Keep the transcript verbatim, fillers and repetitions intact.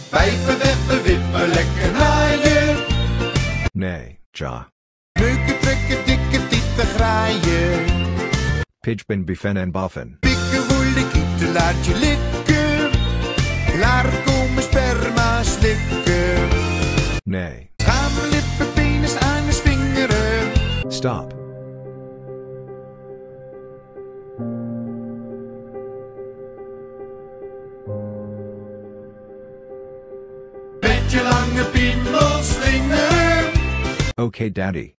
Pijpen, wippen, wippen, lekker naaien. Nee, ja. Neuken, trekken, dikke tieten graaien. Pidgepin befen en baffen. Pikken, woelen, kieten, laat je likken. Laat komen, sperma slikken. Nee. Schamen, lippen, penis, anus, vingeren. Stop. Met je lange piemel slingeren. Okay, daddy.